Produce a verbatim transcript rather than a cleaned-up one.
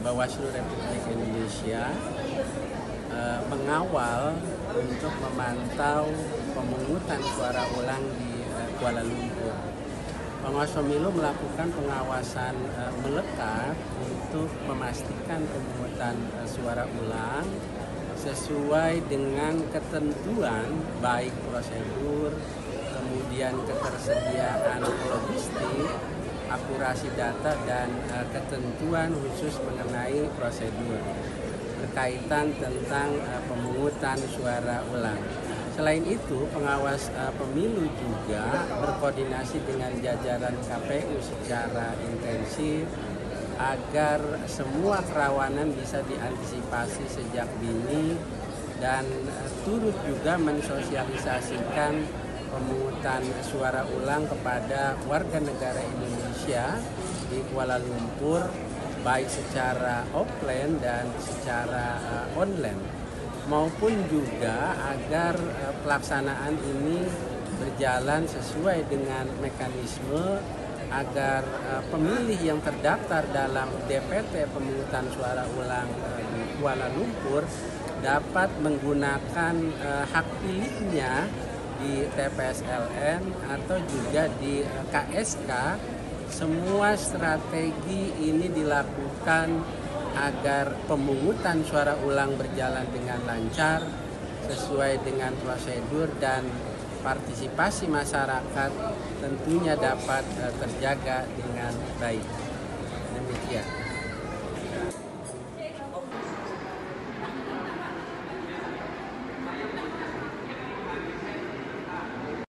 Bawaslu Republik Indonesia uh, mengawal untuk memantau pemungutan suara ulang di uh, Kuala Lumpur. Pengawas pemilu melakukan pengawasan uh, melekat untuk memastikan pemungutan uh, suara ulang sesuai dengan ketentuan baik prosedur, kemudian ketersediaan logistik, akurasi data, dan uh, ketentuan khusus mengenai prosedur berkaitan tentang uh, pemungutan suara ulang. Selain itu, pengawas uh, pemilu juga berkoordinasi dengan jajaran K P U secara intensif agar semua kerawanan bisa diantisipasi sejak dini dan uh, turut juga mensosialisasikan pemungutan suara ulang kepada warga negara Indonesia di Kuala Lumpur baik secara offline dan secara uh, online, maupun juga agar uh, pelaksanaan ini berjalan sesuai dengan mekanisme agar uh, pemilih yang terdaftar dalam D P T pemungutan suara ulang uh, di Kuala Lumpur dapat menggunakan uh, hak pilihnya di T P S L N atau juga di uh, K S K. Semua strategi ini dilakukan agar pemungutan suara ulang berjalan dengan lancar sesuai dengan prosedur dan partisipasi masyarakat tentunya dapat terjaga dengan baik. Demikian.